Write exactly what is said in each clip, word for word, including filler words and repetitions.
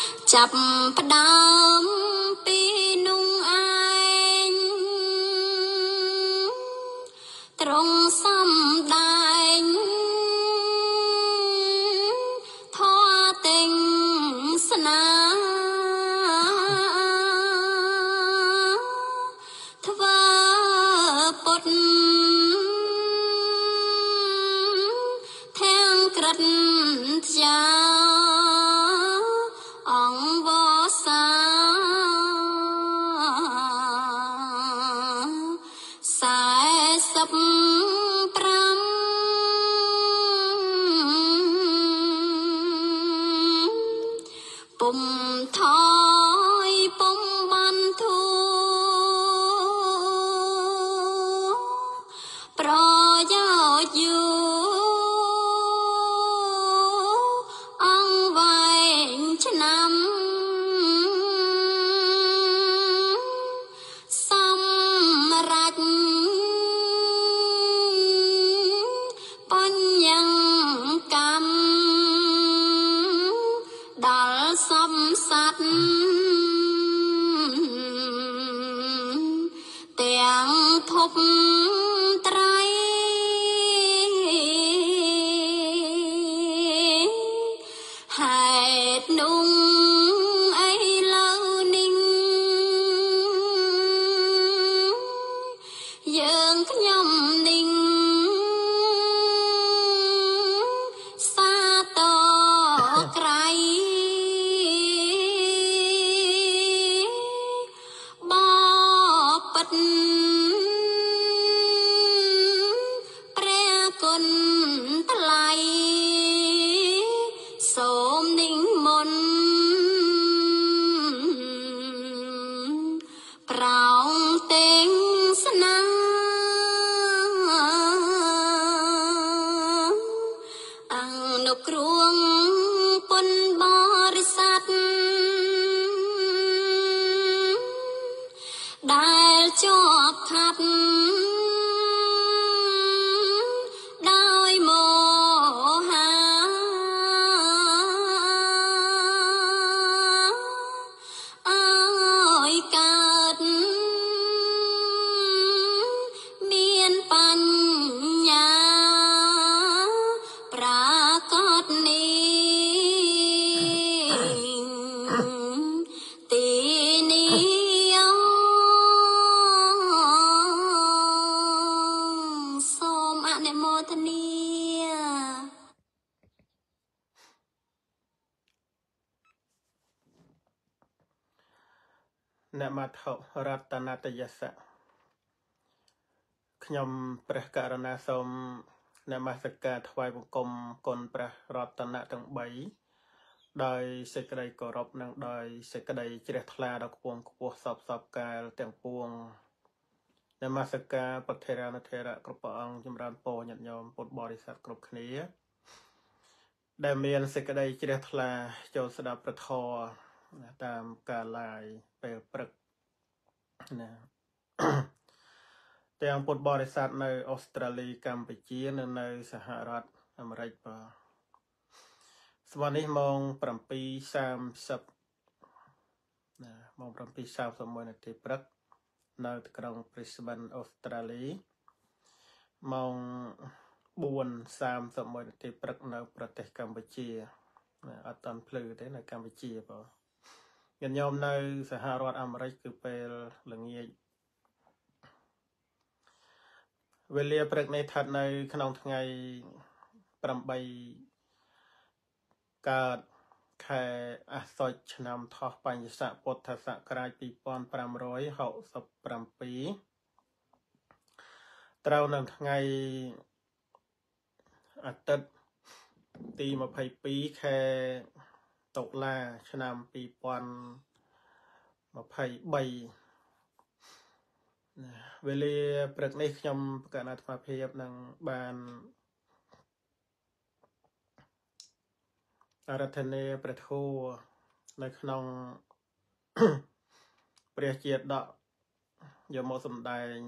จับประดามปีนุ่งอายตรงซ้ำได้ทอเต็งสนาทว่าปดแทงกระดยาองวอสาสายสับปรำปุ่มทอยปุ่มบันทูปรอยาวอยู่อังไว้ชะนำสำรัจปัญญังกรรมดัลสัมสัตเตียงพบไตรหายนุ่งไอเล่านิ่งยังขยำนิ่งซาต่อไกลบ่ปัดแปรกลตะไลโสมนิ่งมนเปล่าเต็งสนาอังนกรวงปนบริษัทได้จอบขัดได้โมหะอ้อยกัดเมียนปัญญาปรากฏนี้ตีนี้សូមអនុមោទនាអ្នកមាថុរតនតយសៈខ្ញុំព្រះករណាសូមនមស្ការថ្វាយបង្គំគុណព្រះរតនៈទាំងបីដោយសេចក្តីគោរពនិងដោយសេចក្តីជ្រះថ្លាដល់ខ្ពង់ខ្ពស់សពសពកាលទាំងពួងនមស្ការពុទ្ធិរានុធិរៈគ្រប់ព្រះអង្គចម្រើនពរញាតិញោមពុទ្ធបរិស័ទគ្រប់គ្នាដែលមានសេចក្តីជ្រះថ្លាចូលស្ដាប់ព្រះធម៌តាមការឡាយពេលព្រឹកណាទាំងពុទ្ធបរិស័ទនៅអូស្ត្រាលីកម្ពុជានិងនៅសហរដ្ឋអាមេរិកបាទស្មើនេះម៉ោង 7:30 ណាម៉ោង 7:31 នាទីព្រឹកនៅទីក្រុង Brisbane អូស្ត្រាលីម៉ោង 4:31 នាទីព្រឹកនៅប្រទេសកម្ពុជាអត់តាន់ភ្លឺទេនៅកម្ពុជាបាទញាតិញោមនៅសហរដ្ឋអាមេរិកគឺពេលល្ងាចវេលាព្រឹកនេះស្ថិតនៅក្នុងថ្ងៃ 8 កើតខែអាសត់ឆ្នាំថោះបញ្ញស័កពុទ្ធសករាជ 2567 ត្រូវនៅថ្ងៃអាទិត្យទី 22 ខែតុលាឆ្នាំ 2023 វេលាព្រឹកនេះខ្ញុំប្រកាសអាត្មាភាពនឹងបានអារាធនាព្រះធម៌នៅក្នុងព្រះជាដកយកមកសម្ដែង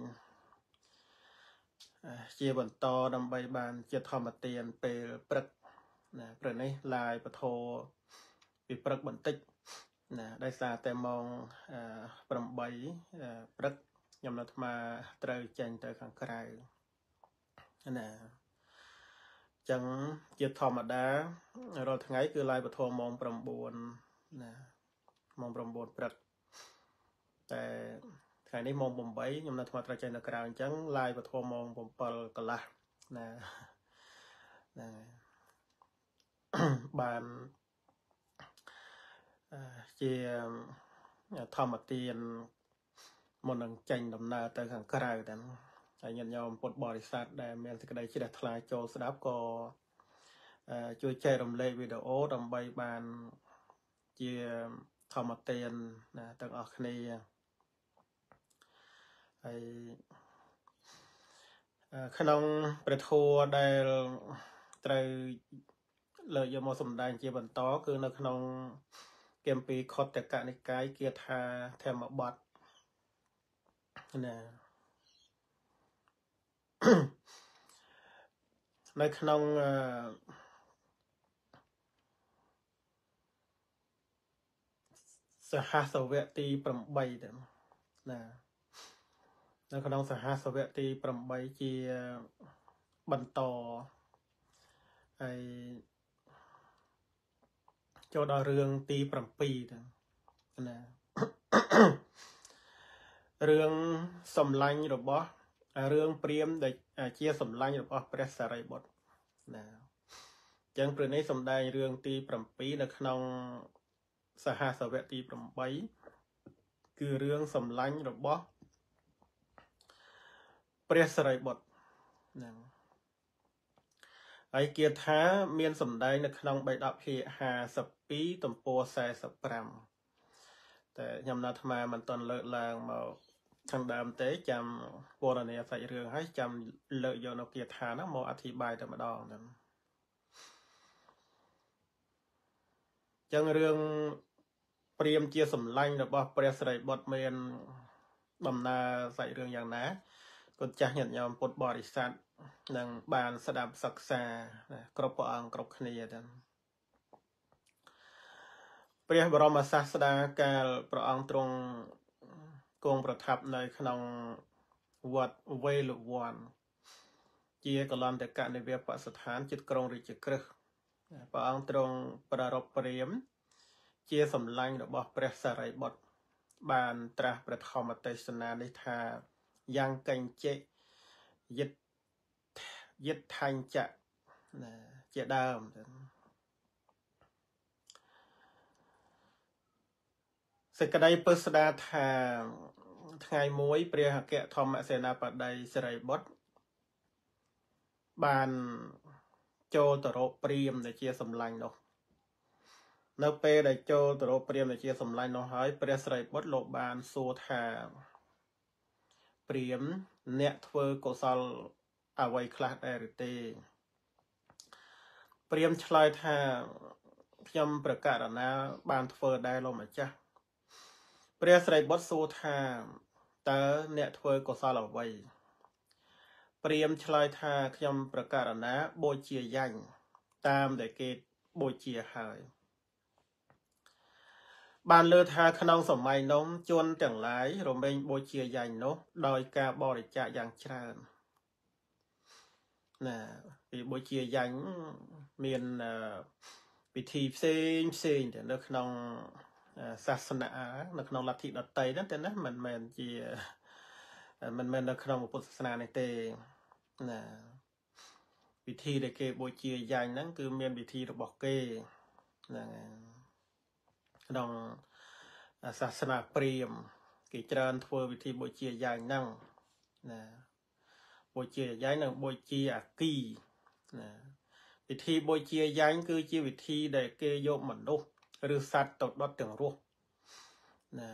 ជាបន្តដើម្បីបានជាធម្មទានពេលព្រឹកណាព្រឹកនេះឡាយពធពីព្រឹកបន្តិច nè đây xa tè mong bầm bấy rất nhằm nó mà trời chành tới kháng cài nè chẳng chia thòm mà đá rồi thằng ấy cứ lại bật thua mong bầm buồn nè mong bầm buồn rấtแต่ថ្ងៃនេះម៉ោង tám ខ្ញុំនៅថ្មត្រូវចេញនៅក្រៅអញ្ចឹង live បធមម៉ោង 7 កន្លះណាណាបានជាធម្មទានមុននឹងចេញដំណើរទៅខាងក្រៅតែហើយញាតិញោមពុទ្ធបរិស័ទដែលមានសេចក្តីជ្រះថ្លាចូលស្ដាប់ក៏ជួយចែករំលែកវីដេអូដើម្បីបានជាធម្មទានណាទាំងអស់គ្នាហើយក្នុងព្រះធម៌ដែលត្រូវលើកយកមកសម្ដែងជាបន្តគឺនៅក្នុងគម្ពីរខុទ្ទកនិកាយគាថាធម្មបទណានៅក្នុងសហសវៈទី8ទៅណានៅក្នុងសហសវៈទី8ជាបន្តហើយចូលដល់រឿងទី7ទៅណារឿងសម្លាញ់របស់រឿងព្រាហ្មណ៍ដែលជាសម្លាញ់របស់ព្រះសារីបុត្រណាអញ្ចឹងព្រឹកនេះសម្ដែងរឿងទី7នៅក្នុងសហសវៈទី8គឺរឿងសម្លាញ់របស់ព្រះសារីបុត្រហ្នឹងហើយគាថាមានសម្ដែងនៅក្នុងបេដកភាគห้าสิบtwoទំព័រforty-fiveតែខ្ញុំនៅអាត្មាមិនទាន់លើកឡើងមកខាងដើមទេចាំពណ៌នាសាច់រឿងហើយចាំលើកយកនៅគាថាហ្នឹងមកអធិប្បាយតែម្ដងហ្នឹងចឹងរឿងព្រាហ្មណ៍ជាសម្លាញ់របស់ព្រះសារីបុត្រមានដំណើរសាច់រឿងយ៉ាងណាគុណចាស់ញាតិញោមពុទ្ធបរិស័ទនឹងបានស្ដាប់សិក្សាគ្រប់ព្រះអង្គគ្រប់គ្នាទាំងព្រះបរមសាស្តាកាលព្រះអង្គទ្រង់គង់ប្រថាប់នៅក្នុងវត្តវេលវ័នជាកលន្តកនិវេបស្ថានជិតក្រុងរាជក្រឹសព្រះអង្គទ្រង់ប្រារព្ធព្រាហ្មណ៍ជាសម្លាញ់របស់ព្រះសារីបុត្របានត្រាស់ព្រះធម្មទេសនានេះថាយ៉ាងកញ្ចេយិតយិតថញ្ចៈណាជាដើមសេចក្តីពិស្ដាថាថ្ងៃមួយព្រះអគ្គធម្មសេនាបតីសារីបុត្របានចូលទៅរកព្រាហ្មណ៍ដែលជាសម្លាញ់នោះនៅពេលដែលចូលទៅរកព្រាហ្មណ៍ដែលជាសម្លាញ់នោះហើយព្រះសារីបុត្រលោកបានសួរថាព្រាហ្មណ៍អ្នកធ្វើកុសលអ្វីខ្លះដែរឬទេព្រាហ្មណ៍ឆ្លើយថាខ្ញុំប្រកាសណាបានធ្វើដែរលោកម្ចាស់ព្រះសារីបុត្រសួរថាតើអ្នកធ្វើកុសលអ្វីព្រាហ្មណ៍ឆ្លើយថាខ្ញុំប្រកាសណាបូជាយញ្ញតាមដែលគេបូជាហើយបានលើថាក្នុងសម័យនោះជនទាំងឡាយរមែងបូជាយញ្ញនោះដោយការបរិច្ចាគយ៉ាងច្រើនណាពីបូជាយញ្ញមានពិធីផ្សេងផ្សេងទៅនៅក្នុងសាសនានៅក្នុងលទ្ធិដតីហ្នឹងតែណាមិនមែនជាមិនមែននៅក្នុងពុទ្ធសាសនានេះទេណាពិធីដែលគេបូជាយញ្ញហ្នឹងគឺមានពិធីរបស់គេហ្នឹងក្នុងសាសនាព្រាហ្មណ៍គេច្រើនធ្វើពិធីបូជាយញ្ញហ្នឹងណាបូជាយញ្ញនិងបូជាអាគីណាពិធីបូជាយញ្ញគឺជាវិធីដែលគេយកមនុស្សឬសត្វទៅដុតទាំងរស់ណា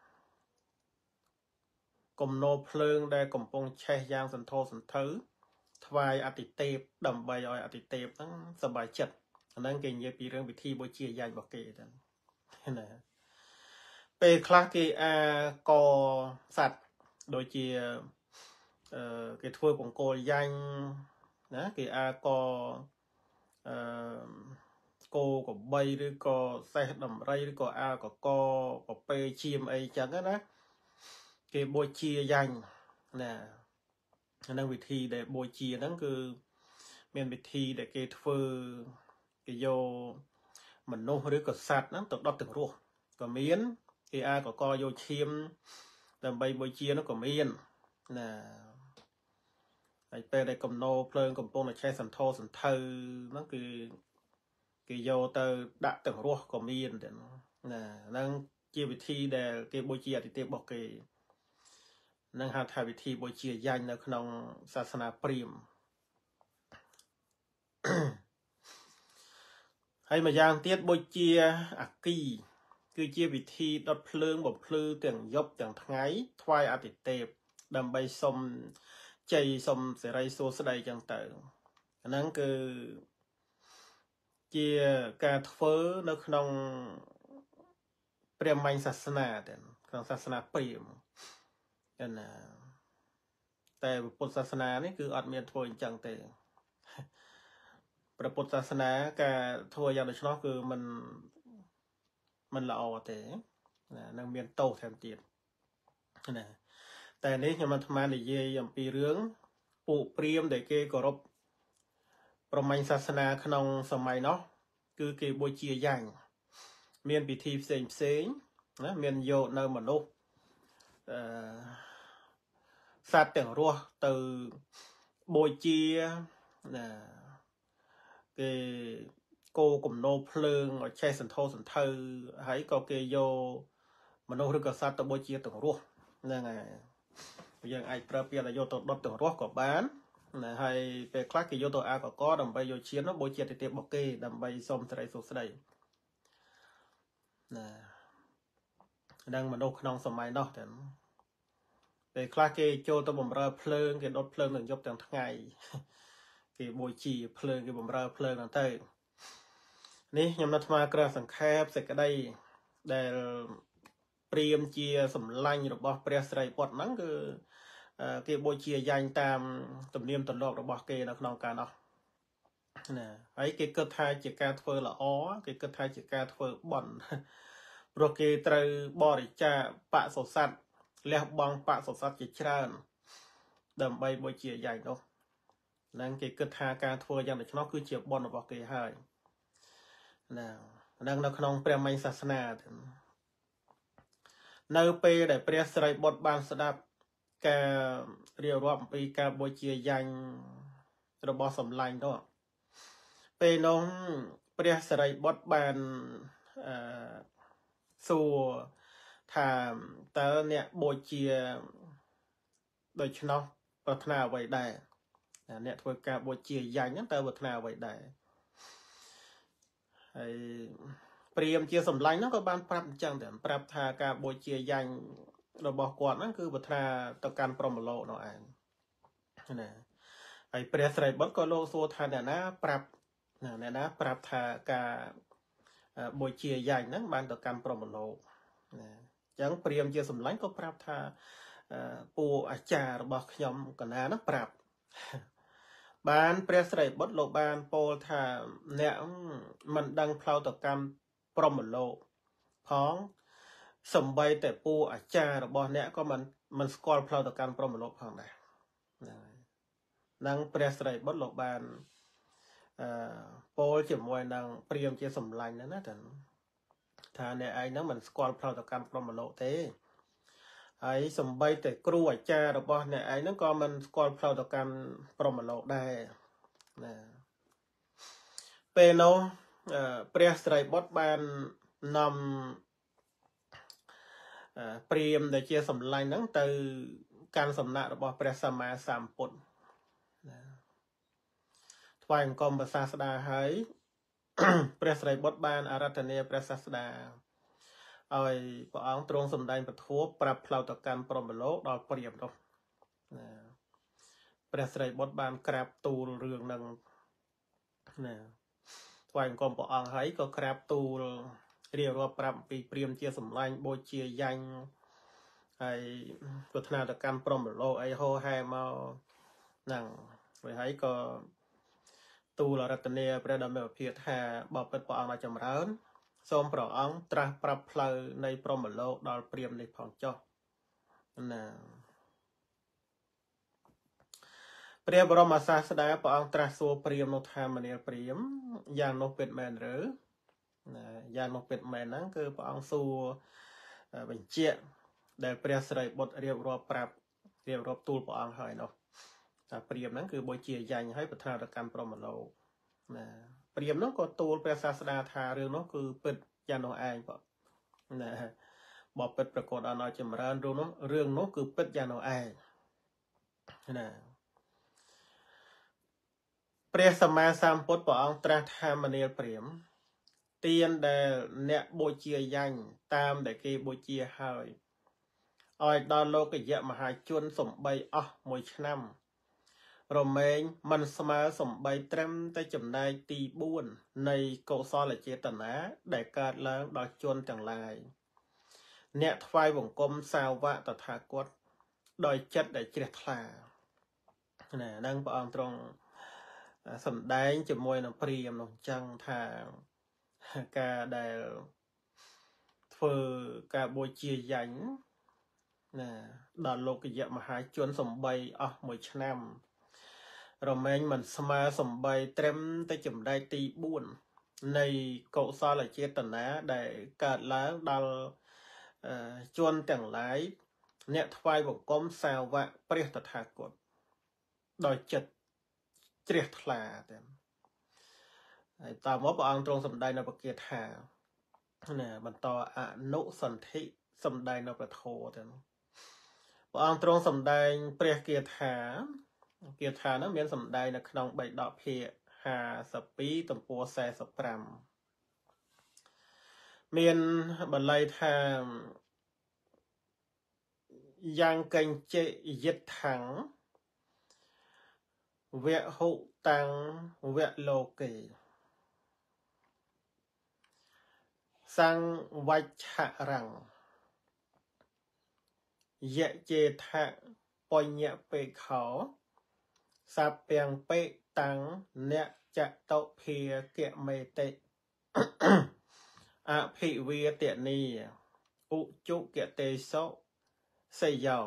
គំនោភ្លើងដែលកំពុងឆេះយ៉ាងសន្ធោសន្ធៅថ្វាយអតិទេពដើម្បីឲ្យអតិទេពហ្នឹងសប្បាយចិត្តអាហ្នឹងគេនិយាយពីរឿងពិធីបូជាយញ្ញរបស់គេហ្នឹងណាពេលខ្លះគេអាកសត្វដូចជាអឺគេធ្វើបង្គោលយញ្ញណាគេអាកអឺ cô của bay rồi có xe đầm ray rồi có a có co có p chim ấy chẳng á nè cái bôi chia dành nè năng vị thi để bôi chia nó cứ miền vị thi để cái phơ cái vô mình nô rồi có sạt nó tự đọc từng ruột có miến cái a có co vô chim đầm bay bôi chia nó có miên nèไอ้เปได้กำโนเพลิงกำปงในใช้สันโทสันเธอนั่นคือคือโยเตอดักตึงรัวก็มีนเด่นนะนั่งจีวิธีเดเก็บโบเจียติเตบอกเกนั่งหาทายวิธีโบเจียยันในขนมศาสนาพรีมให้มายางเตี้ยโบเจียอักกีคือจีวิธีดดเพลิงบ่เพลิงเตียงยบเตียงไงทวายอาติเตบดำใบสมใจสมเสรีโซสไดจังเตอนั่นคือเจียการเฟ้อในขนมเปรียมมันศาสนาเด่นขนมศาสนาเปรียมกันนะแต่พุทธศาสนานี่คืออัดเมียนทัวร์จังเตอประพุทธศาสนาการทัวร์อย่างโดยเฉพาะคือมันมันละออเตนะนั่งเมียนโตแทนจีนนะแต่นี้ยังมาทำมาในเยี่ยมปีเรื่องปูเปรียมเด็กเกกรบประมาณศาสนาขนมสมัยเนาะคือเกบเจียยังเมียนพิธีเซงเซงนะเมียนโยนในมนุษย์สัตว์แต่งรัวtừบเจียนะเกโกกลุ่มโนเพลิงใช้สันโทสันเธอให้ก็เกโยมนุษย์หรือก็สัตว์ตัวบเจียแต่งรัวนั่นไงยังไอ้ประเปียนโยตัวดตัวรัวกับบ้านนะให้ไปคลักกิโยตัวอาก็ก็ดำไปโยเชียนว่าโบเชียติเตบอกเกดำไปส้มสไลสุดสไลนะดังมันโดขนองสมัยเนาะแต่ไปคลักกิโยตัวบ่มระเพลิงกิดดเพลิงหนึ่งยบแต่ทั้งไงกิโบชีเพลิงกิบ่มระเพลิงต่างเตยนี่ยามนัทมากระสังแคบเสร็จก็ได้ได้เปรียมเจียสำลังหรือบ่เปรียสไรปอดนั่งคือเกี่ยวกับเจียยันตามตำเนียมตลอดหรือบ่เกี่ยวกับน้องการเนาะนะไอ้เกี่ยวกับไทยเจียการเฟอร์ละอ๋อเกี่ยวกับไทยเจียการเฟอร์บ่อนโปรเกตรบริจาปะสดสัตเลี้ยบองปะสดสัตจิตรานดำใบโบเจียยันเนาะนั่งเกี่ยวกับไทยการเฟอร์ยังแต่ชนกคือเจียบ่อนหรือบ่เกี่ยวให้นะนั่งนักน้องเปรียมไม่ศาสนาในปีได้เปรียสไรบทบานสดับการเรียกว่าปีการโบเจียยังระบอบสำลังก็เป็นน้องเปรียสไรบทบานสู่ถามแต่เนี่ยโบเจียโดยเฉพาะพัฒนาไว้ได้เนี่ยทว่าการโบเจียยังนั้นแต่พัฒนาไว้ได้เปรียมเจียสำลังนั่นก็บานปรับจังแต่ปรับทาการโบเจียยังเราบอกก่อนนั่นคือพัฒนาต่อการปรมโลเนาะอันนะไอเปรียสไรบดก็โลโซทานเนี่ยนะปรับเนี่ยนะปรับทาการโบเจียยังนั่นบานต่อการปรมโลนะจังเปรียมเจียสำลังก็ปรับทาปูอาจารย์บอกยอมกันนะนะปรับบานเปรียสไรบดโลบานโปทาเนี่ยมันดังเพลาต่อการปรมโลพ้องสมใบแต่ปูอาจารย์บอเนี่ยก็มันมันสกอลเพลาต่อการปรมโลพ้องได้ดังเปรียสไรบดโลบานโปเจียมวยดังเปรียมเจียสำลังนั่นนะแต่ถ้าเนี่ยไอ้นั่งมันสกอลเพลาต่อการปรมโลเต้ไอ้สมใบแต่ครูอาจารย์บอเนี่ยไอ้นั่นก็มันสกอลเพลาต่อการปรมโลได้นะเป็นโนเปรียสไรบดบานนำเปรียมในเชียสำลังนั้นtừการสำนักរបស់ព្រះសម្មាសម្ពុទ្ធថ្វាយអង្គមព្រះសាស្តាហើយព្រះស្រីបុត្របានអារាធនាព្រះសាស្តាឲ្យព្រះអង្គទ្រង់សម្ដែងពធប្រាប់ផ្លូវទៅកាន់ព្រហ្មលោកដល់ព្រាហ្មណ៍នោះព្រះស្រីបុត្របានក្រាបទូលរឿងនឹងណាថ្វាយអង្គមព្រះអង្គហើយក៏ក្រាបទូលរៀបរាប់ប្រាប់ពីព្រាហ្មណ៍ជាសម្លាញ់បូជាយ៉ាញ់ហើយប្រាថ្នាទៅកាន់ព្រហ្មលោកអីហោហែមកហ្នឹងហើយហើយក៏ទូលរតនាព្រះដ៏មានភាពថាបបិទ្ធព្រះអង្គដល់ចម្រើនសូមព្រះអង្គត្រាស់ប្រាប់ផ្លូវនៃព្រហ្មលោកដល់ព្រាហ្មណ៍នេះផងចុះណាព្រះបរមសាស្តាព្រះអង្គត្រាស់សួរព្រាហ្មណ៍នោះថាមនាលព្រាហ្មណ៍យ៉ាងនោះពិតមែនឬណាយ៉ាងនោះពិតមែនហ្នឹងគឺព្រះអង្គសួរបញ្ជាក់ដែលព្រះសិរីបុត្ររៀបរាប់ប្រាប់រៀបរាប់ទូលព្រះអង្គហើយនោះថាព្រាហ្មណ៍ហ្នឹងគឺបូជាយ៉ាញ់ហើយប្រធានទៅកាន់ព្រហ្មលោកណាព្រាហ្មណ៍នោះក៏ទូលព្រះសាស្តាថារឿងនោះគឺពិតយ៉ាងនោះឯងបងណាបបិទ្ធប្រកបដល់ដល់ចម្រើនរឿងនោះរឿងនោះគឺពិតយ៉ាងនោះឯងណាព្រះសម្មាសម្ពុទ្ធព្រះអង្គត្រាស់ថាមនាលព្រាហ្មណ៍ទានដែលអ្នកបូជាយ៉ាញ់តាមដែលគេបូជាហើយឲ្យដល់លោកយៈមហាជនសំបីអស់មួយឆ្នាំរមែងមិនស្មើសំបីត្រឹមតែចំណែកទីបួននៃកុសលចេតនាដែលកើតឡើងដល់ជនទាំងឡាយអ្នកថ្វាយបង្គំសាវកតថាគតដោយចិត្តដែលជ្រះថ្លាណានឹងព្រះអង្គទ្រង់សម្ដែងជាមួយនឹងព្រាហ្មណ៍នោះចឹងថាការដែលធ្វើការបូជាយ៉ាញ់ណាដល់លោកយៈមហាជនសំបីអស់មួយឆ្នាំរមែងមិនស្មើសំបីត្រឹមតែចំណែកទីបួននៃកុសលចេតនាដែលកើតឡើងដល់ជនទាំងឡាយអ្នកថ្វាយបង្គំសាវកព្រះតថាគតដោយចិត្តជ្រះថ្លាទៅហើយតមកព្រះអង្គទ្រង់សម្ដែងនៅបកាថាណាបន្តអនុសន្ធិសម្ដែងនៅព្រះធម៌ទៅព្រះអង្គទ្រង់សម្ដែងព្រះគាថាគាថានោះមានសម្ដែងនៅក្នុងបៃដកភាគហាសិបពីរទំព័រសែសិបប្រាំមានបាលីថាយ៉ាងកញ្ចេយិតថាំងវៈហុតាំងវៈលោកេសង្វច្ឆរੰយៈចេថៈបញ្ញពេខោសពាំងពេតាំងអ្នកចតុភាគមេតិអភិវាទនីឧជុគតេសោសយោ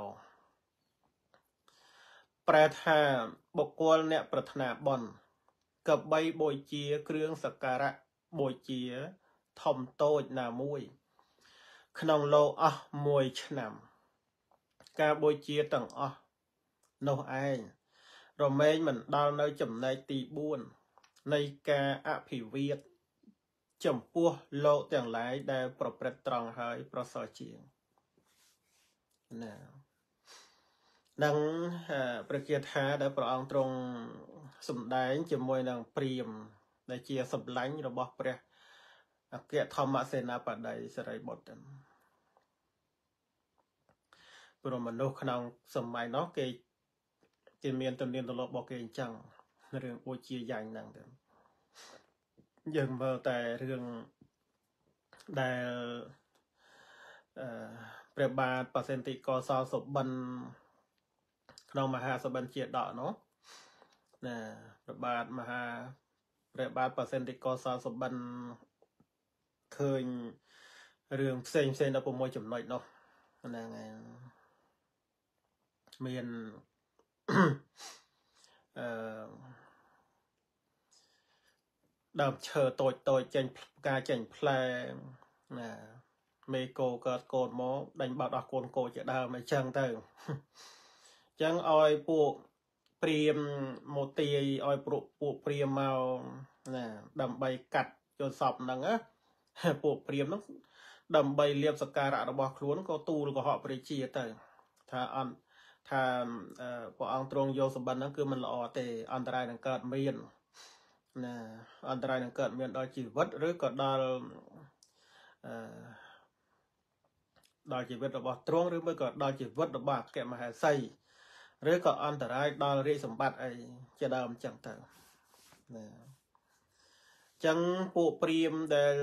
ប្រែថាបុគ្គលអ្នកប្រាថ្នាបុណ្យកបីបូជាគ្រឿងសក្ការៈបូជាធំតូចណាមួយក្នុងលោកអស់មួយឆ្នាំការបូជាទាំងអស់នោះឯងរមែងមិនដល់នៅចំណែកទីបួននៃការអភិវាទចំពោះលោកទាំងឡាយដែលប្រព្រឹត្តត្រង់ហើយប្រសើរជាងណានឹងព្រះគាថាដែលព្រះអង្គទ្រង់សម្ដែងជាមួយនឹងព្រាហ្មណ៍ដែលជាសម្លាញ់របស់ព្រះអគ្គធម្មសេនាបតីសិរីបុត្រព្រមមនុស្សក្នុងសម័យនោះគេគេមានទំនៀមទម្លាប់របស់គេអញ្ចឹងរឿងបូជាយ៉ាញ់ហ្នឹងទៅយើងមើលតែរឿងដែលអឺព្រះបាទបសិន្តិកោសលសុបិនក្នុងមហាសុបិនជាដកនោះណាព្រះបាទមហាព្រះបាទបសិន្តិកោសលសុបិនឃើញរឿងផ្សេងផ្សេងដល់៦ចំណុចនោះហ្នឹងហើយមានអឺដើមឈើតូចតូចចេញផ្កាចេញផ្លែណាមេកោកើតកូនមកដេញបោតអស់កូនកោជាដើមអញ្ចឹងទៅអញ្ចឹងឲ្យពួកព្រាហ្មណ៍មកទាយឲ្យពួកពួកព្រាហ្មណ៍មកណាដើម្បីកាត់ចូលសពហ្នឹងណាពួកព្រាហ្មណ៍ហ្នឹងដើម្បីលៀបសក្ការៈរបស់ខ្លួនក៏ទូលកុហកព្រះជាទៅថាអន្តថាព្រះអង្គទ្រង់យកសម្បត្តិហ្នឹងគឺមិនល្អទេអន្តរាយនឹងកើតមានណាអន្តរាយនឹងកើតមានដល់ជីវិតឬក៏ដល់អឺដល់ជីវិតរបស់ទ្រង់ឬមួយក៏ដល់ជីវិតរបស់អគ្គមហេសីឬក៏អន្តរាយដល់រាជសម្បត្តិអីជាដើមអញ្ចឹងទៅណាអញ្ចឹងពួកព្រាហ្មណ៍ដែល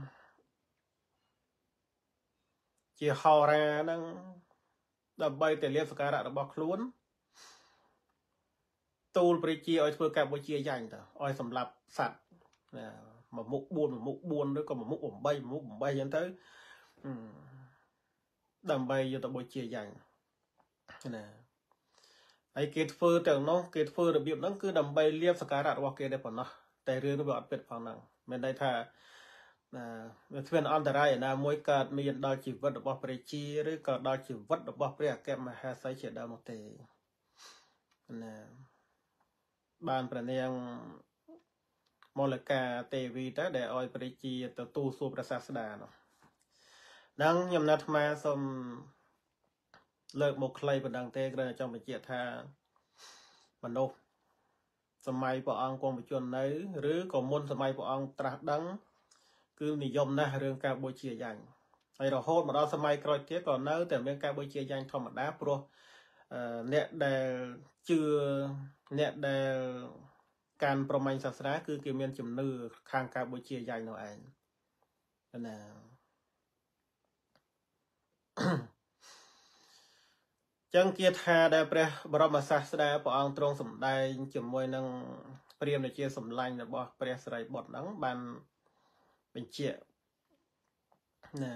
ជាហោរាហ្នឹងដើម្បីតែលៀបសក្ការៈរបស់ខ្លួនตูลประชีឲ្យធ្វើការបូជាយ៉ាងទៅឲ្យសម្រាប់សัตว์ណាមួយមុខបួនមួយមុខបួនឬក៏មួយមុខ8មួយមុខ8អញ្ចឹងទៅដើម្បីយកទៅបូជាយ៉ាងណាហើយគេធ្វើទាំងនោះគេធ្វើរបៀបហ្នឹងគឺដើម្បីលៀបសក្ការៈរបស់គេតែប៉ុណ្ណោះតែរឿងនោះវាអត់ពិតផងហ្នឹងមានន័យថាណាវាគ្មានអន្តរាយណាមួយកើតមានដល់ជីវិតរបស់ព្រះជាឬក៏ដល់ជីវិតរបស់ព្រះអគ្គមហេសីជាដើមនោះទេណាបានព្រះនាងមលកាទេវីទៅដែលឲ្យព្រះជាទៅទូលសួរព្រះសាស្តានោះហ្នឹងខ្ញុំណាត់អាត្មាសូមលើកមកខ្លីប៉ុណ្ណឹងទេគ្រាន់តែចង់បញ្ជាក់ថាមនុស្សសម័យព្រះអង្គគង់បច្ចុប្បន្ននៅឬក៏មុនសម័យព្រះអង្គត្រាស់ដឹងគឺនិយមណាស់រឿងការបូជាយ៉ាងហើយរហូតមកដល់សម័យក្រោយទៀតក៏នៅតែមានការបូជាយ៉ាងធម្មតាព្រោះអ្នកដែលជឿអ្នកដែលកាន់ប្រមាញ់សាសនាគឺគេមានជំនឿខាងការបូជាយ៉ាងនោះឯងណាចឹងគាថាដែលព្រះបរមសាស្តាព្រះអង្គទ្រង់សម្ដែងជាមួយនឹងព្រាហ្មណ៍ជាសម្លាញ់របស់ព្រះសិរីបុត្រហ្នឹងបានបញ្ជាក់ណា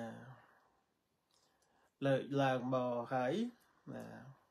លើកឡើងមកហើយណា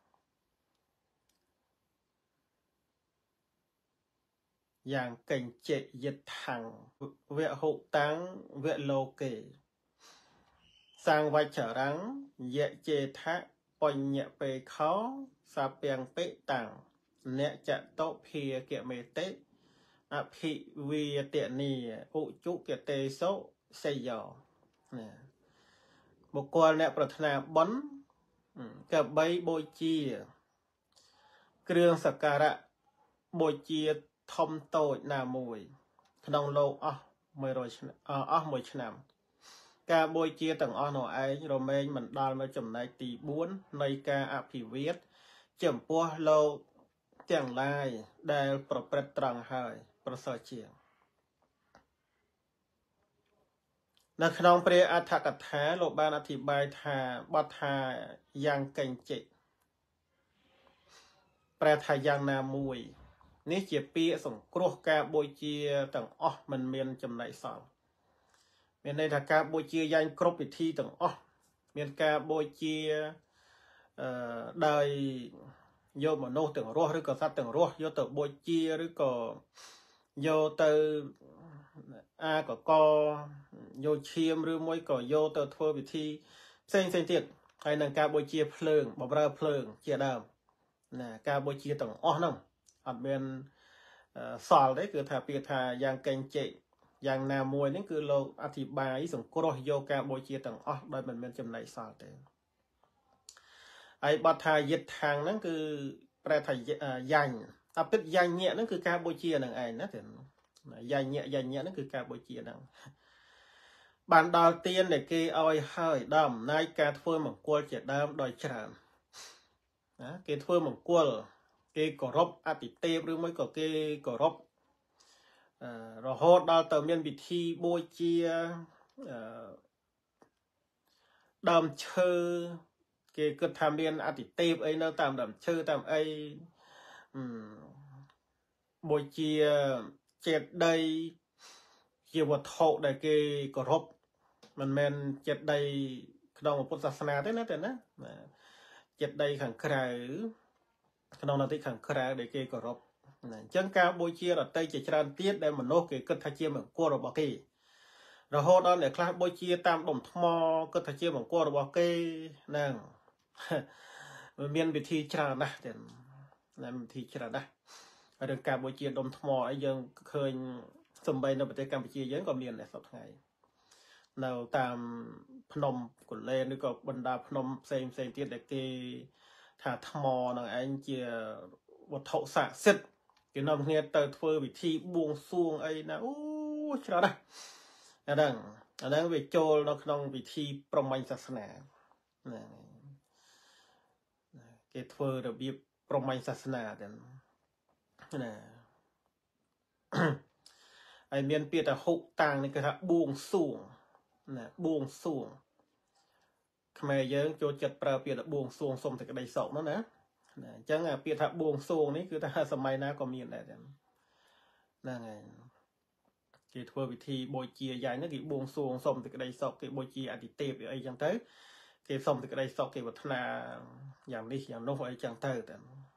យ៉ាងកេញចេយិតថាំងវៈហុតាំងវៈលោកេសាងវច្ឆរាំងយៈចេថៈបញ្ញពេខោសាពាំងពេតាំងអ្នកចតុភាគមេតិអភិវិតនីឧជុគតេសុសយោណាបុគ្គលអ្នកប្រាថ្នាបុណ្យកបីបូជាគ្រឿងសក្ការៈបូជាធំតូចណាមួយក្នុងលោកអស់100ឆ្នាំអស់មួយឆ្នាំការបូជាទាំងអស់នោះឯងរមែងមិនដល់នៅចំណែកទី4នៃការអភិវាទចំពោះលោកទាំងឡាយដែលប្រព្រឹត្តត្រង់ហើយប្រសើរជាងនៅក្នុងព្រះអដ្ឋកថាលោកបានអធិប្បាយថាបទថាយ៉ាងកេញចេប្រែថាយ៉ាងណាមួយនេះជាពាក្យសង្គ្រោះការបូជាទាំងអស់មិនមានចំណែកសល់មានន័យថាការបូជាយ៉ាងគ្រប់ពិធីទាំងអស់មានការបូជាអឺដោយយកមនុស្សទាំងរស់ឬក៏សត្វទាំងរស់យកទៅបូជាឬក៏យកទៅអាកកយកឈាមឬមួយក៏យកទៅធ្វើពិធីផ្សេងផ្សេងទៀតហើយនឹងការបូជាភ្លើងបម្រើភ្លើងជាដើមណាការបូជាទាំងអស់ហ្នឹងអត់មានសល់ទេគឺថាពាក្យថាយ៉ាងកេញចេយ៉ាងណាមួយហ្នឹងគឺលោកអធិប្បាយសង្គ្រោះយកការបូជាទាំងអស់ដោយមិនមានចំណែកសល់ទេហើយបទថាយិត្តខាងហ្នឹងគឺប្រែថាយ៉ាញ់តែពិតយ៉ាញ់ញាក់ហ្នឹងគឺការបូជាហ្នឹងឯងណាទេយ៉ាញ់ញាក់យ៉ាញ់ញាក់ហ្នឹងគឺការបូជាហ្នឹងបានដល់ទានដែលគេឲ្យហើយដល់អំណាចការធ្វើមង្គលជាដើមដោយច្រើនណាគេធ្វើមង្គលគេគោរពអតិទេពឬមួយក៏គេគោរពរហូតដល់ទៅមានពិធីបូជាដើមឈើគេគិតថាមានអតិទេពអីនៅតាមដើមឈើតាមអីបូជាចេតិយជាវត្ថុដែលគេគោរពមិនមែនចេតិយក្នុងពុទ្ធសាសនាទេណាទេណាចេតិយខាងក្រៅក្នុងនតិខាងក្រៅដែលគេគោរពអញ្ចឹងការបូជារតីជាច្រើនទៀតដែលមនុស្សគេគិតថាជាមង្គលរបស់គេរហូតដល់អ្នកខ្លះបូជាតាមដុំថ្មគិតថាជាមង្គលរបស់គេហ្នឹងមានវិធីច្រើនណាស់ទៀតណាវិធីច្រើនណាស់រឿងការបូជាដុំថ្មអីយើងឃើញសំបីនៅប្រទេសកម្ពុជាយើងក៏មានដែរសពថ្ងៃនៅតាមភ្នំកូលែនឬក៏បណ្ដាភ្នំផ្សេងផ្សេងទៀតដែលគេថាថ្មនឹងឯងជាវត្ថុស័ក្តិសិទ្ធិគេនាំគ្នាទៅធ្វើពិធីបួងសួងអីណាអូច្រើនណាស់អាហ្នឹងអាហ្នឹងវាចូលនៅក្នុងពិធីប្រមាញ់សាសនាណាគេធ្វើរបៀបប្រមាញ់សាសនាទៅណាហើយមានពាក្យថាហុតាំងនេះគេថាបួងសួងណាបួងសួងខ្មែរយើងចូលចិត្តប្រើពាក្យថាបួងសួងសុំសេចក្តីសុខនោះណា chẳng là biệt thạ buông xuông đấy cứ ta sầm mai na có miền này là ngày cái thua vị thi bồi chia dài nó cái buông xuông xong thì cái đây sọc cái bồi chia thì tệp ấy chẳng tới cái xong thì cái đây sọc cái vật làอย่างนี้อย่างโน้นไอ้chẳng tới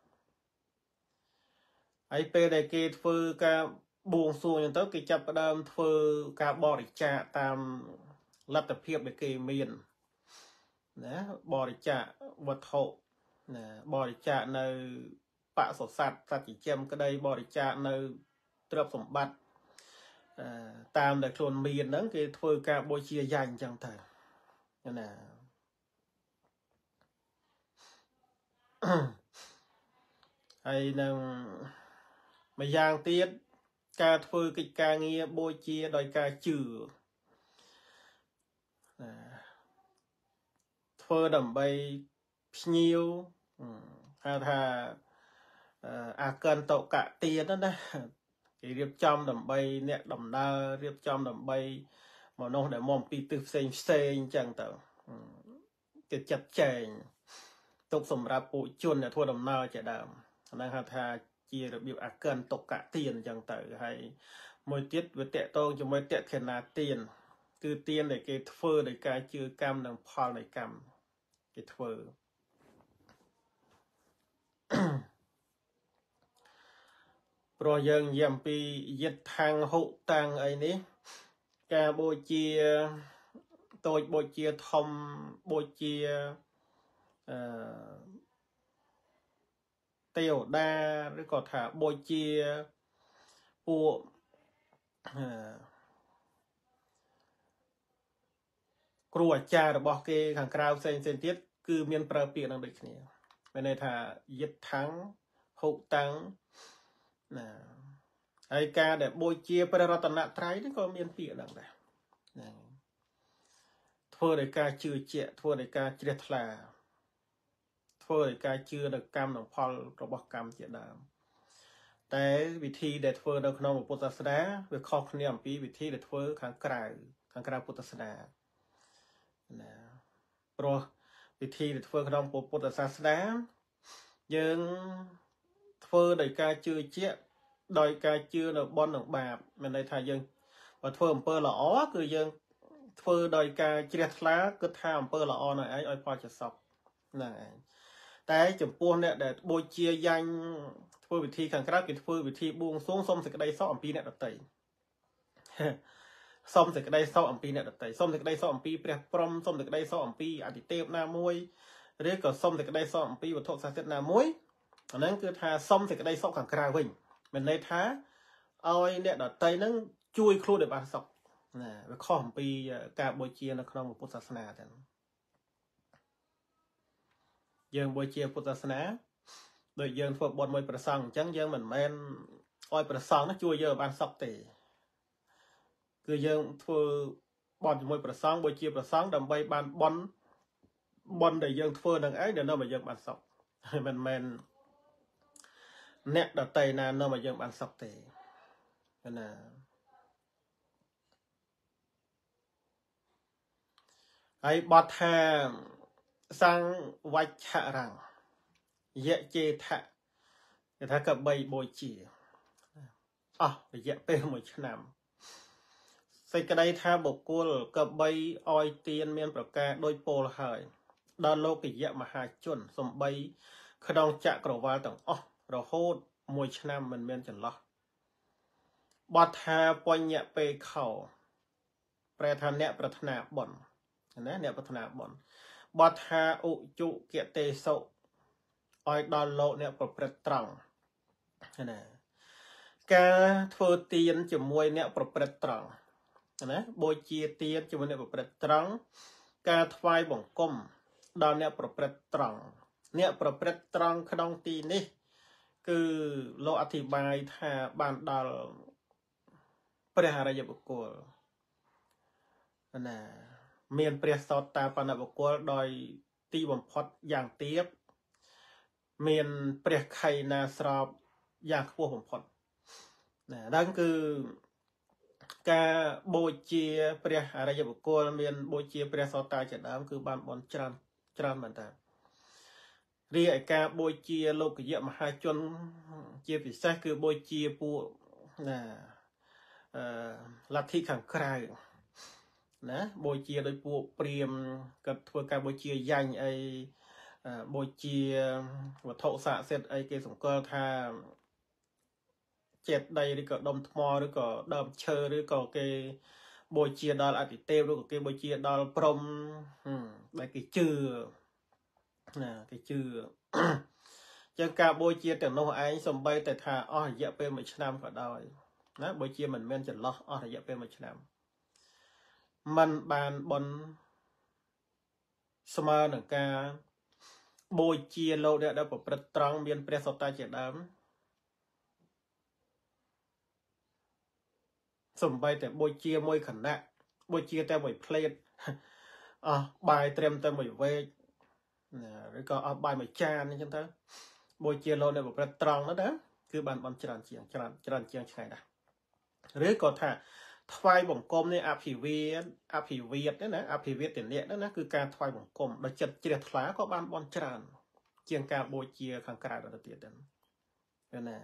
ấy pe đây cái thua cả buông xuông chẳng tới cái chập đam thua cả bò để trả tam lập tập hiệp để cái miền nè bò để trả vật hộ nè bò để trả nơi bạ sổ sạt sạt chỉ chém cái đây bò để trả nơi trập sủng bát tam để chôn miền đó cái thôi cả bôi chia dành chẳng thể nên là hay là mày giang tiết ca thôi cái ca nghe bôi chia đòi ca trừ thôi đầm bay nhiều ha thà à cần tậu cả tiền đó nè cái riệp trong đầm bay nè đầm đa riệp trong đầm bay mà nó để mong pi từ sen sen chẳng tờ cái chặt chèn tục sầm ra bụi chuồn là thua đầm na chả đàm năng ha tha chia được biểu à cần tộc cả tiền chẳng tờ hay mỗi tiết với tệ tôn cho mỗi tệ thiệt là tiền cứ tiền để cái phơ để cái chưa cam đằng phò để cam cái phơ rồi dân dầm pi dịch thang hộ tang ấy ní cả bôi chia tôi bôi chia thông bôi chia tiêu đa rồi có thả bôi chia bộ cua cha rồi bỏ cái hàng cào sen sen tiết cứ miền bờ biển đang được này bên này thả dịch thắng hộ tang nè ai ca để bôi chia para rata nạ trái nó có miền biển đằng này thua để ca chưa chẹ thua để ca chưa là thua để ca chưa được cam đồng phol rồi bọc cam chẹ đàmแต่วิธีเด็ดเฟอร์เราขนมพุทธศาสนาเวข้อนี้ปีวิธีเด็ดเฟอร์ขังกลายขังกลายพุทธศาสนานะเพราะวิธีเด็ดเฟอร์ขนมพุทธศาสนายังเฟอร์โดยการเชื่อเชี่ยโดยการเชื่อในบอนหนังบาปมันในทายยังว่าเฟอร์เปอร์ละอ๋อคือยังเฟอร์โดยการเชื่อล้าก็ทำเปอร์ละอ๋อหน่อยไอ้ไอ้พอจะสอบนั่นไงแต่จุดปูนเนี่ยเด็ดโบเชียยังเฟอร์วิธีขังกราบกิจเฟอร์วิธีบุ้งสูงส้มสิกระไดซ้อมปีเนี่ยดัดไตส้มสิกระไดซ้อมปีเนี่ยดัดไตส้มสิกระไดซ้อมปีเปรียบปรมส้มสิกระไดซ้อมปีอดีตเทพนามวยเรียกก็ส้มสิกระไดซ้อมปีวัตถุศาสตร์นามวยอันนั้นคือทาส้มสิกระไดซ้อมขังกราบวิ่งเป็นในท้าเอาไอ้เนี่ยดัดไตนั้นช่วยครูเดือบอาศกนะไปข้อมปีกาบโบเชียในครองพุทธศาสนาแต่ยังโบเชียพุทธศาสนาโดยยังฝึกบทมวยประสังจังยังเหมือนแมนอ้อยประสังนั้นช่วยเยอะบานศกเตคือยังฝึกบอลมวยประสังโบเชียประสังดำใบบานบอลบอลได้ยังฝึกดังไอ้เดี๋ยวน้องมายังบานศกมันแมนเน็ตดัดไตนานน้องมายังบานศกเตนะไอ้บอทแทมสังวัชรังเยเจทะแต่ถ้ากับใบโบจีอ๋อเยเป็นหมดชนำใส่กระไดท่าบกกุลกับใบออยเตียนเมียนประกาศโดยโปลหายดอนโลกิยะมหาชนสมใบขดองจักรวาลต่างอ๋อเราโหดมวยชนำมันเมียนจันละบอทาปอยเนะไปเข่าแปรทานเนะประธนาบ่อนนะเนะประธนาบ่อนบอทาอุจุเกเตโซออยดอนโลเนี่ยประพฤติตรังนะการทัวเตียนจมวยเนี่ยประพฤติตรังนะโบเจียเตียนจมวยเนี่ยประพฤติตรังการทวายบ่งก้มดอนเนี่ยประพฤติตรังเนี่ยประพฤติตรังขนองตีนี่คือเราอธิบายถ้าบานดอลเปรียหารายบุกลนะเมียนเปรียสอดตาปนบุกลโดยตีบ่มพอดอย่างเตียบเมียนเปรียไข่นาสอบอย่างขั้วผมพอดนะนั่นคือการโบเชียเปรียอะไรบุกลเมียนโบเชียเปรียสอดตาจากนั้นคือบานบอลจานจานเหมือนกันรีไอการบอยเจียโลกเยอะมหาชนเจียพิเศษคือบอยเจียปูนะลัทธิขังใครนะบอยเจียโดยปูเปรียมกับทัวการบอยเจียยันไอบอยเจียวัตถุสะเสร็จไอเกสงก็ท่าเจ็ดใดหรือก็ดมทมอหรือก็ดมเชอหรือก็เกบอยเจียดอลอติเตหรือก็เกบอยเจียดอลพรมได้กี่ชื่อนะกี่ชื่อจังการบอยเจียแต่โน้ไอสมบัยแต่ท่าอ๋อเยอะเป็นเหมือนชนามก็ได้นะบอยเจียมันเม่นจะล้ออ๋อเยอะเป็นเหมือนชนามมันบานบนสมาหนังการบอยเจียโลเดียได้ปรับตรองเบียนเปรียสตาเจดามสมบัยแต่บอยเจียมวยขันนะบอยเจียแต่มวยเพลทอ๋อบายเตรียมแต่มวยเวกหรือก็อ๋อบายมวยจานนี่จังเถอะบอยเจียโลเดียปรับตรองนั่นนะคือบานบอลจรันเจียงจรันจรันเจียงใช่ไหมหรือก็ถ้าทวายบ่งกลมเนี่ยอภิเวทอภิเวทเนี่ยนะอภิเวทเตียนเนี่ยนั่นนะคือการทวายบ่งกลมโดยจัดเจริญทลาก็บานบอลจรันเจียงการโบยเจียขังกระดาษเตียนนั่นนะ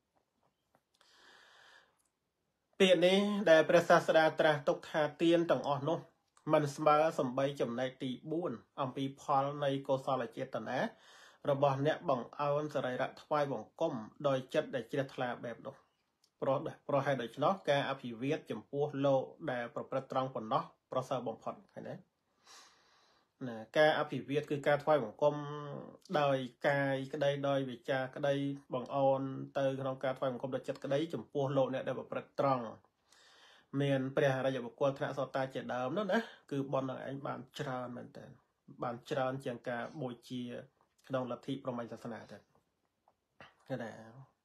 เปียนี้ได้ประศาสดาตราตกทาเตียนต่างอ่อนนุมันสมาสมใบจำในตีบุญอัมพีพอลในโกซาลเจตนะระบอบเนี่ยบ่งเอาสไรระทวายบ่งกลมโดยจัดได้เจริญทลาแบบนุเพราะเพราะให้โดยเฉพาะการอภิเวทจำพวกโลได้ประพฤติตรองผลเนาะเพราะสาวบ่งพอดเห็นไหมนะการอภิเวทคือการทวายบ่งกลมโดยกายก็ได้โดยวิจาก็ได้บ่งอ่อนเตอของการทวายบ่งกลมโดยจัดก็ได้จำพวกโลเนี่ยได้ประพฤติตรองเมียนเปรียอะไรอย่างบุคคลธนาสตาเจดามนั่นนะคือบอลอะไรบานจรานเหมือนกันบานจรานเจียงกาโบยเจียขนมลัทธิประมาณศาสนาแต่ก็ได้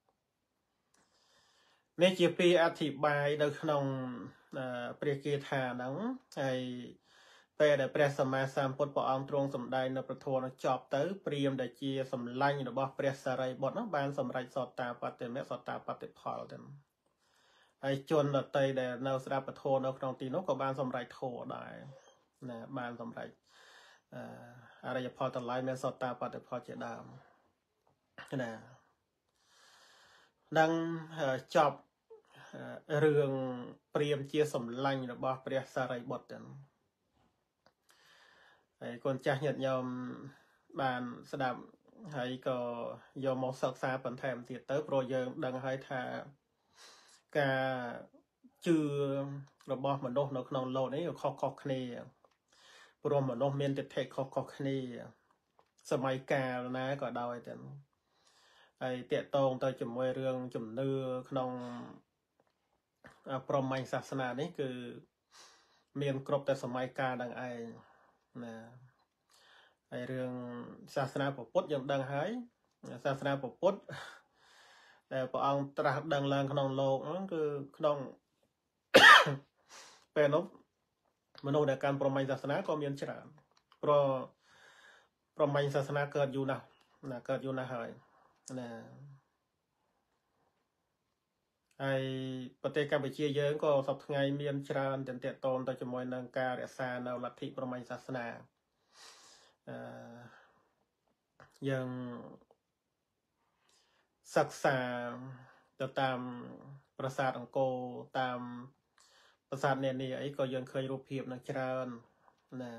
ในเจียปีอธิบายโดยขนมเปรียกีธานังไอเปรได้เปรียสมาสามปดปอองตรงสมได้ในประทวนจอบเตอเปรียมได้เจียสำลังหรือบ่เปรียสารบทนะบานสำไรสตาปฏิเมสตาปฏิพอลเต็มไอจนแต่เดนเอาสระปะโทนเอาครองตีนกกับบานสมไรโทได้นะบานสมไรอะไรจะพอตัดไล่เมสตาปัดพอเจดามนะดังจอบเรื่องเปรียมเจียสมลังหรือบ่เปรียสารบทกันไอคนจะเหยียดยอมบานสดับให้ก็ยอมมองศึกษาปัญแถมที่เติร์โปรเยงดังให้ทาการจือระบอบมนุษย์ในขนมโลกนี้ข้อข้อคณีปรมมนุษย์เมียนติดเทคข้อข้อคณีสมัยกาลนะก็ได้แต่ไอเตะตรงต่อจุ่มวยเรื่องจุ่มเนื้อขนมปรมใหม่ศาสนานี้คือเมียนกรบแต่สมัยกาดังไอนะไอเรื่องศาสนาพุทธยังดังหายศาสนาพุทธแต่พระองค์ตรัสดังแรงขนมโลกนั่นคือขนมเป็นนบมโนในการประมาณศาสนาก็มีอันฉลาดเพราะประมาณศาสนาเกิดอยู่นะนะเกิดอยู่นะหายนะไอปฏิกรรมไปเชียเยอะก็สับไงมีอันฉลาดแต่เตะตอนต่อจมวยนางการเรศาในลัทธิประมาณศาสนายังศึกษาจะตามประสาทอังโกตามประสาทเนี่ยนี่ไอ้ก็ยังเคยรูปเพียบนักจรานนะ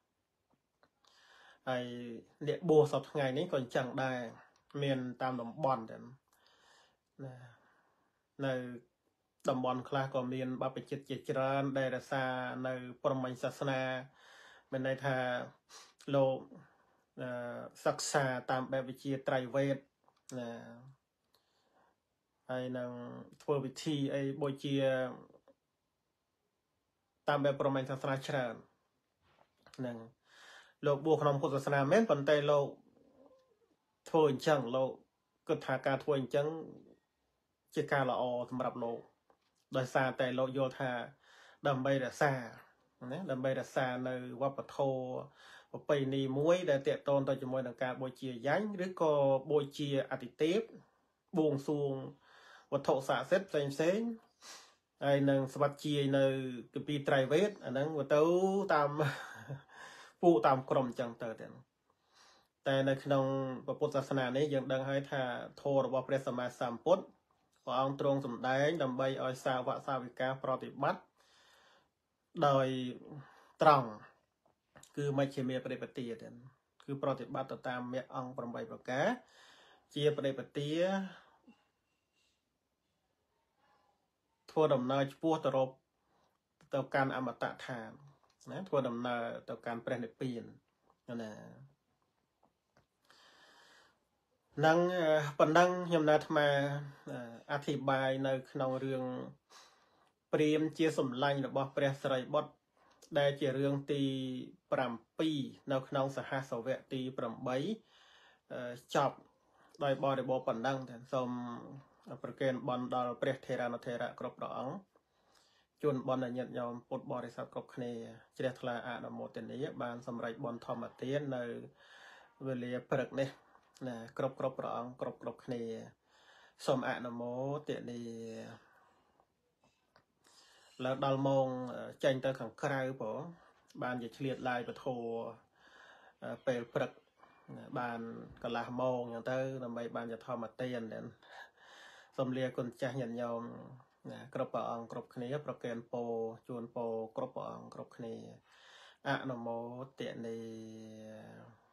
ไอ้เด็กบัวสับไงนี้ก็จังได้เมียนตามดมบอลแต่นะในดมบอลคลาก็เมียนบาปจิตจิตจรานได้รักษาในประมาณศาสนาเป็นในทาโลศึกษาตามแบบวิจีไตรเวทนะไอ้นางทัวร์วิธีไอ้โบยเจียตามแบบประมาณศาสนาเชิญนั่งโลกบัวขนมพุทธศาสนาแม้นปันเตโลกทัวร์จังโลกก็ถาการทัวร์จังเจการละอสำหรับโลกโดยซาแต่โลกโยธาดำใบดาซาเนี่ยดำใบดาซาในวัปโทไปนีมวยได้เตะตอนต่อจมวยต่างการโบยเจียยั้งหรือก็โบยเจียอติเทปบวงสรวงวัตถุศาสตร์เซตเซนเซนไอ้หนึ่งสวัสดีในกปีไตรเวทอันนั้นว่าเต้าตามผู้ตามกรมจังเตอร์เต็นแต่ในក្នុងពុទ្ធសាសនានេះយើងដឹងហើយថាធម៌របស់ព្រះសម្មាសម្ពុទ្ធព្រះអង្គទ្រង់សម្ដែងដើម្បីឲ្យសាវកសាវិកាប្រតិបត្តិដោយត្រង់គឺមជ្ឈិមាបរិបទាគឺប្រតិបត្តិទៅតាមមគ្គអង្គ 8 ប្រការជាបរិបទាធ្វើដំណើរឆ្ពោះទៅរកទៅកាន់អមតៈឋានណាធ្វើដំណើរទៅកាន់ព្រះនិព្វានណានឹងប៉ុណ្ណឹងខ្ញុំណាត់អាត្មាអធិប្បាយនៅក្នុងរឿងព្រាហ្មណ៍ជាសម្លាញ់របស់ព្រះសិរីបុត្រដែលជារឿងទី7នៅក្នុងសហសវៈទី8ចប់ដោយបរិបូរណ៍ប៉ុណ្ណឹងតែសូមប្រគេនបន់ដល់ព្រះថេរានុថេរៈគ្រប់ព្រះអង្គជូនបន់ញាតិញោមពុទ្ធបរិស័ទគ្រប់គ្នាជ្រះថ្លាអនុមោទនាបានសម្រេចបន់ធម្មទាននៅវេលាព្រឹកនេះណាគ្រប់គ្រប់ព្រះអង្គគ្រប់គ្រប់គ្នាសូមអនុមោទនាលើដល់ម៉ោងចេញទៅខាងក្រៅបងបានជាឆ្លៀតឡាយពធពេលព្រឹកបានកន្លះម៉ោងអញ្ចឹងទៅដើម្បីបានជាធម្មទានដែរសូមលាគុណចាស់ញាតិញោមណាគ្រប់ព្រះអង្គគ្រប់គ្នាប្រគេនពរជូនពរគ្រប់ព្រះអង្គគ្រប់គ្នាអនុមោទនា